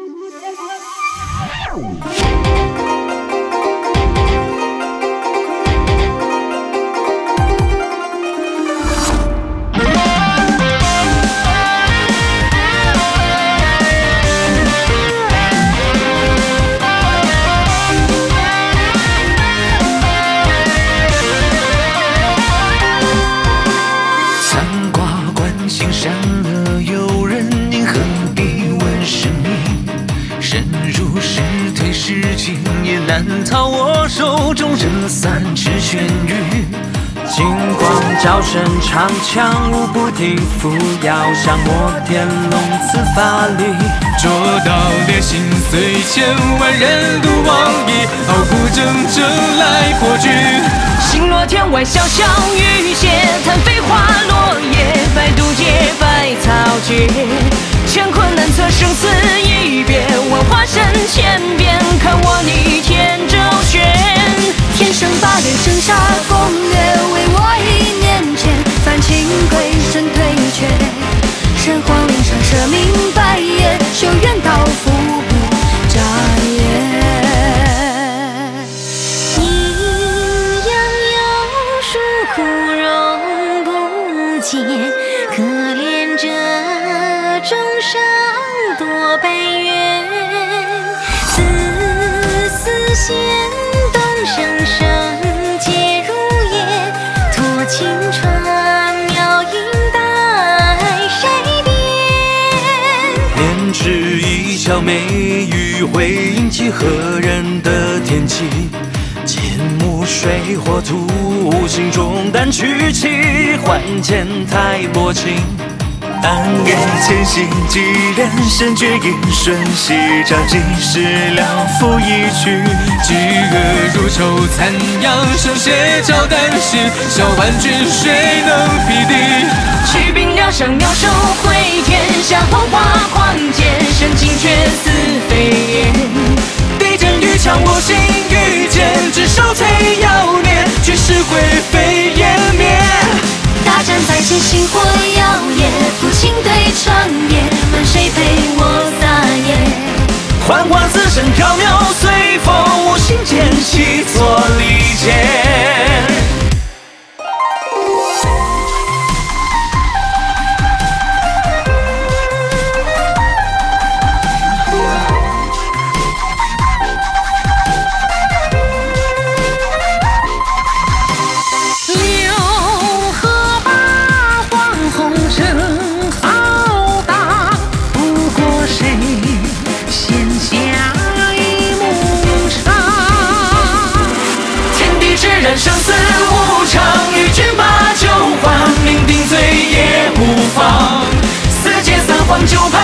难逃我手中这3尺玄玉。 金光照身长枪，无不定扶摇，像摩天龙此法力。 捉到烈心碎千万人独往矣，傲骨铮铮来破局。 星落天外潇潇雨歇，叹飞花落叶，百渡劫百草劫。乾坤难测生死一别，万化身千变，看我逆天周旋。 天生八元生杀攻略，为我1年前翻清鬼神退却。神皇岭上舍命白夜，修缘道福不眨眼。 阴阳有数苦容不解，可怜这众生多悲怨。丝线动声声皆如烟，托青川妙音待谁辨？ 炼制一桥美玉，会引起何人的天机？剑木水火土，心中胆屈气，换剑太薄情。暗夜潜行几人，神绝阴瞬息，照几时了拂一去。 巨恶如仇残阳，手写照丹心，小万军谁能匹敌？ 去兵疗伤，妙手回天下，幻化狂剑，神惊却似飞燕。 地震欲强，我心欲坚，只手摧妖孽，却是灰飞烟灭。 大战在前，星火耀眼，抚琴对长夜，问谁陪我撒野？ 幻化自身缥缈，随风无心间，起错离间。 生死无常，与君把酒欢，酩酊醉也无妨。4劫3荒9派。